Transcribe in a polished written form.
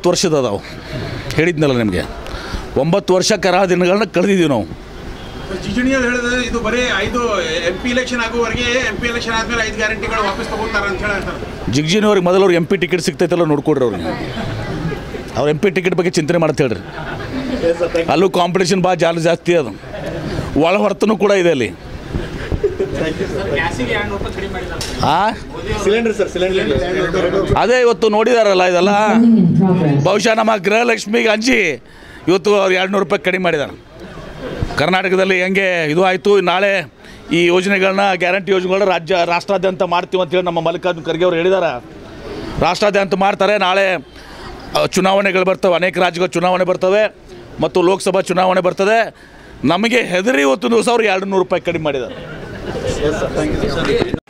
9 ವರ್ಷದ ಅದಾವೆ ಹೇಳಿದ್ನಲ್ಲ ನಿಮಗೆ 9 ವರ್ಷ ಕರಾಳ ದಿನಗಳನ್ನ ಕಳೆದಿದ್ದೀವಿ ನಾವು. ಜಿಜಣಿಯವ್ರು ಹೇಳಿದ್ರೆ ಇದು ಬರೀ 5 MP ಎಲೆಕ್ಷನ್ ಆಗುವವರೆಗೆ MP ಎಲೆಕ್ಷನ್ ಆದಮೇಲೆ 5 ಗ್ಯಾರಂಟಿಗಳು ವಾಪಸ್ ತಗೋತಾರೆ ಅಂತ ಹೇಳ್ತಾರೆ. ಜಿಗ್ಜಿನವ್ರಿಗೆ ಮೊದಲು ಅವ್ರಿಗೆ MP ಟಿಕೆಟ್ ಸಿಗ್ತೈತಲ್ಲ ನೋಡ್ಕೊಡ್ರಿ ಅವ್ರಿಗೆ. ಅವ್ರು MP ಟಿಕೆಟ್ ಬಗ್ಗೆ ಚಿಂತನೆ ಮಾಡ್ತಾ ಹೇಳ್ರಿ. ಅಲ್ಲೂ ಕಾಂಪಿಟೇಷನ್ ಭಾಳ ಜಾಸ್ತಿ ಅದು, ಒಳ ಹೊರತನೂ ಕೂಡ ಇದೆ ಅಲ್ಲಿ. ಅದೇ ಇವತ್ತು ನೋಡಿದಾರಲ್ಲ ಇದೆಲ್ಲ, ಬಹುಶಃ ನಮ್ಮ ಗೃಹಲಕ್ಷ್ಮಿಗೆ ಅಂಜಿ ಇವತ್ತು ಅವ್ರು 200 ರೂಪಾಯಿ ಕಡಿಮೆ ಮಾಡಿದ್ದಾರೆ. ಕರ್ನಾಟಕದಲ್ಲಿ ಹೆಂಗೆ ಇದು ಆಯಿತು, ನಾಳೆ ಈ ಯೋಜನೆಗಳನ್ನ ಗ್ಯಾರಂಟಿ ಯೋಜನೆಗಳನ್ನ ರಾಷ್ಟ್ರಾದ್ಯಂತ ಮಾಡ್ತೀವಿ ಅಂತೇಳಿ ನಮ್ಮ ಮಲ್ಲಿಕಾರ್ಜುನ ಖರ್ಗೆ ಅವರು ಹೇಳಿದ್ದಾರೆ. ರಾಷ್ಟ್ರಾದ್ಯಂತ ಮಾಡ್ತಾರೆ. ನಾಳೆ ಚುನಾವಣೆಗಳು ಬರ್ತವೆ, ಅನೇಕ ರಾಜ್ಯಗಳ ಚುನಾವಣೆ ಬರ್ತವೆ ಮತ್ತು ಲೋಕಸಭಾ ಚುನಾವಣೆ ಬರ್ತದೆ. ನಮಗೆ ಹೆದರಿ ಇವತ್ತು ದಿವಸ ಅವ್ರು 200 ರೂಪಾಯಿ ಕಡಿಮೆ ಮಾಡಿದ್ದಾರೆ.